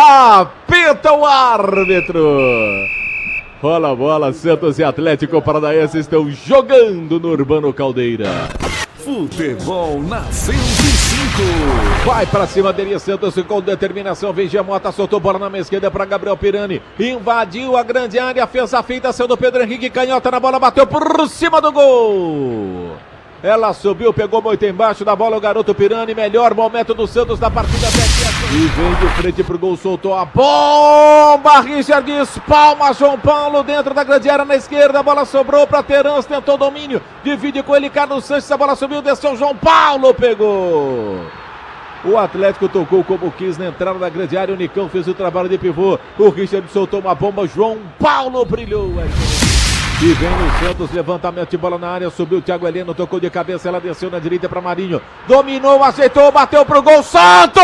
Apita o árbitro. Rola a bola, Santos e Atlético Paranaense estão jogando no Urbano Caldeira. Futebol na 105. Vai pra cima dele, Santos com determinação. Vem Gemota, soltou bola na meia esquerda pra Gabriel Pirani. Invadiu a grande área, fez a finta, saiu do Pedro Henrique, canhota na bola, bateu por cima do gol. Ela subiu, pegou muito embaixo da bola o garoto Pirani. Melhor momento do Santos na partida até aqui. E vem de frente pro gol, soltou a bomba. Richard espalma João Paulo dentro da grande área na esquerda. A bola sobrou para Terans, tentou domínio. Divide com ele Carlos Sanches. A bola subiu, desceu. João Paulo pegou. O Atlético tocou como quis na entrada da grande área. O Nicão fez o trabalho de pivô. O Richard soltou uma bomba. João Paulo brilhou. E vem o Santos, levantamento de bola na área, subiu o Thiago Heleno, tocou de cabeça, ela desceu na direita para Marinho, dominou, aceitou, bateu pro gol, Santos!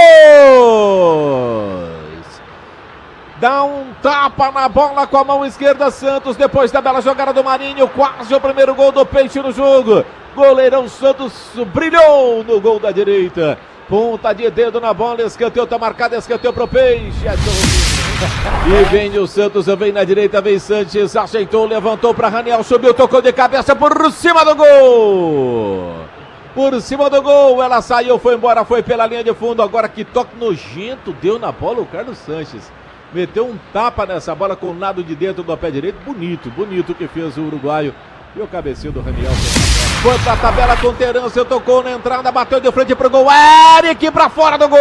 Dá um tapa na bola com a mão esquerda, Santos, depois da bela jogada do Marinho, quase o primeiro gol do Peixe no jogo. Goleirão Santos brilhou no gol da direita, ponta de dedo na bola, escanteio, tá marcado, escanteio pro Peixe, e vem o Santos, vem na direita, vem Sanches, aceitou, levantou para Raniel, subiu, tocou de cabeça por cima do gol. Por cima do gol, ela saiu, foi embora, foi pela linha de fundo. Agora que toque nojento deu na bola o Carlos Sanches. Meteu um tapa nessa bola com o lado de dentro do pé direito, bonito, bonito que fez o uruguaio. E o cabeceio do Raniel. Foi pra tabela com Terence, tocou na entrada, bateu de frente pro gol, Eric pra fora do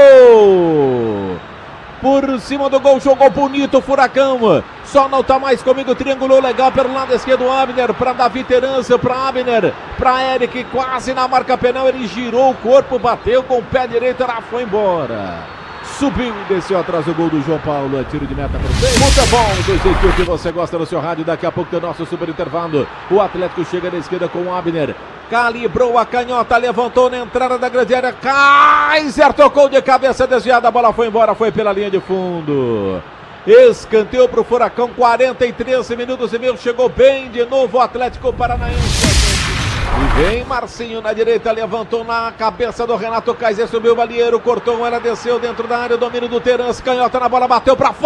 gol. Por cima do gol, jogou bonito o Furacão. Só não tá mais comigo, triangulou legal pelo lado esquerdo, Abner, para Davi Terence, para Abner, para Eric, quase na marca penal, ele girou o corpo, bateu com o pé direito, ela foi embora. Subiu e desceu atrás do gol do João Paulo, tiro de meta para o Peixe. Muito bom, do jeito que você gosta no seu rádio, daqui a pouco tem o nosso super intervalo. O Atlético chega na esquerda com o Abner. Calibrou a canhota, levantou na entrada da grande área. Kaiser tocou de cabeça desviada, a bola foi embora, foi pela linha de fundo. Escanteio para o Furacão, 43 minutos e meio, chegou bem de novo o Atlético Paranaense. E vem Marcinho na direita, levantou na cabeça do Renato Kaiser, subiu o Balieiro, cortou, ela desceu dentro da área, domínio do Terence, canhota na bola, bateu para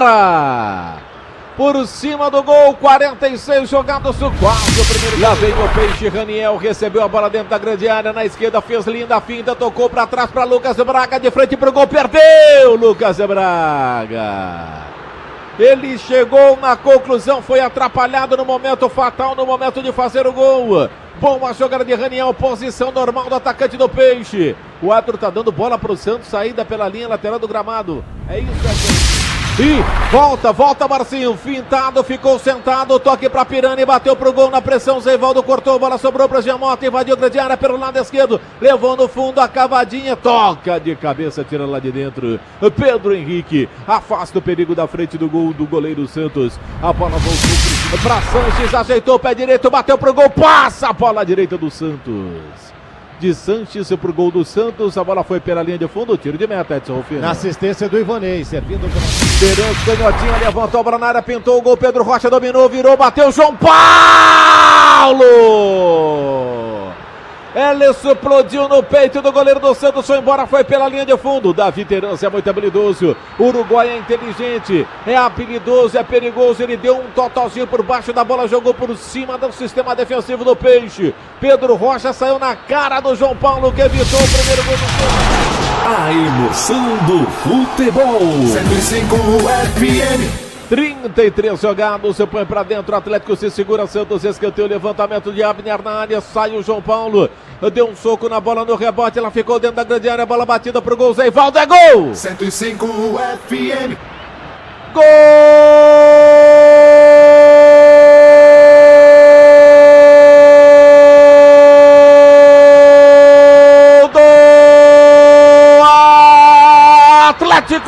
fora! Por cima do gol, 46 jogados, quase o primeiro. Lá vem o Peixe, Raniel recebeu a bola dentro da grande área, na esquerda fez linda finta, tocou para trás para Lucas Braga, de frente para o gol, perdeu Lucas Braga. Ele chegou na conclusão, foi atrapalhado no momento fatal, no momento de fazer o gol. Boa jogada de Raniel, posição normal do atacante do Peixe. O árbitro tá dando bola para o Santos, saída pela linha lateral do gramado. É isso aqui. E volta Marcinho, fintado, ficou sentado, toque para Pirani, bateu pro gol na pressão, Zeivaldo cortou, bola sobrou para Gemota, invadiu a grande área pelo lado esquerdo, levou no fundo a cavadinha, toca de cabeça, tira lá de dentro, Pedro Henrique, afasta o perigo da frente do gol do goleiro Santos, a bola voltou para Sanches, ajeitou o pé direito, bateu pro gol, passa a bola à direita do Santos. De Sanches pro gol do Santos, a bola foi pela linha de fundo, tiro de meta, Edson Rufino. Na assistência do Ivonei, servindo Terence, canhotinha, levantou a bola na área, pintou o gol, Pedro Rocha dominou, virou, bateu, João Paulo! Ela explodiu no peito do goleiro do Santos, foi embora, foi pela linha de fundo. Davi Terence é muito habilidoso, o Uruguai é inteligente, é habilidoso, é perigoso, ele deu um totalzinho por baixo da bola, jogou por cima do sistema defensivo do Peixe. Pedro Rocha saiu na cara do João Paulo, que evitou o primeiro gol do Santos. A emoção do futebol. 105 FM. 33 jogados, você põe pra dentro, o Atlético se segura, Santos escanteio, levantamento de Abner na área, sai o João Paulo, deu um soco na bola no rebote, ela ficou dentro da grande área, bola batida pro gol, Zeivaldo, é gol! 105 FM. Gol do Atlético!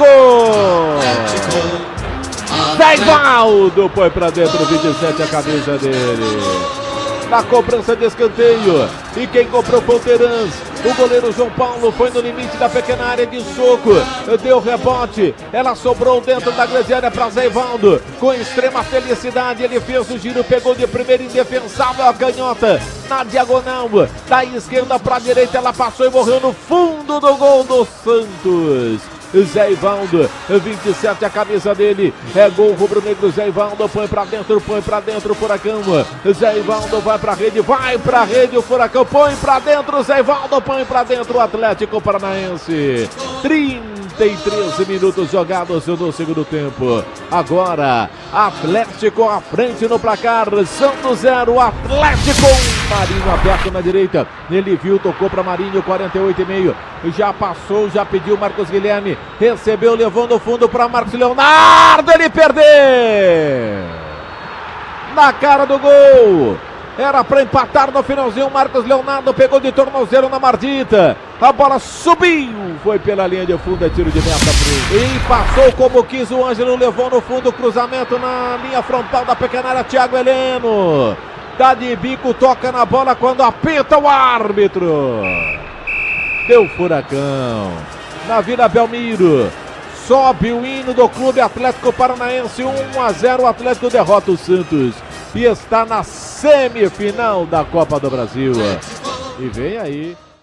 Zeivaldo põe pra dentro, 27 a camisa dele. Na cobrança de escanteio. E quem comprou foi o Terence. O goleiro João Paulo foi no limite da pequena área de soco. Deu rebote. Ela sobrou dentro da grande área para Zeivaldo. Com extrema felicidade, ele fez o giro, pegou de primeira, indefensável a canhota. Na diagonal, da esquerda para a direita, ela passou e morreu no fundo do gol do Santos. Zé Ivaldo, 27 a camisa dele, é gol rubro-negro. Zé Ivaldo põe pra dentro, Furacão. Zé Ivaldo vai pra rede, o Furacão põe pra dentro, Zé Ivaldo põe pra dentro, o Atlético Paranaense. 33 minutos jogados no segundo tempo. Agora, Atlético à frente no placar, Santos 0, Atlético 1. Marinho aberto na direita, ele viu, tocou para Marinho, 48,5. Já passou, já pediu Marcos Guilherme, recebeu, levou no fundo para Marcos Leonardo, ele perdeu! Na cara do gol! Era para empatar no finalzinho, Marcos Leonardo pegou de tornozelo na Mardita. A bola subiu, foi pela linha de fundo, é tiro de meta e passou como quis o Ângelo, levou no fundo, cruzamento na linha frontal da pequena área, Thiago Heleno. Dá de bico, toca na bola quando apita o árbitro. Deu Furacão. Na Vila Belmiro. Sobe o hino do Clube Atlético Paranaense, 1-0, o Atlético derrota o Santos. E está na semifinal da Copa do Brasil. E vem aí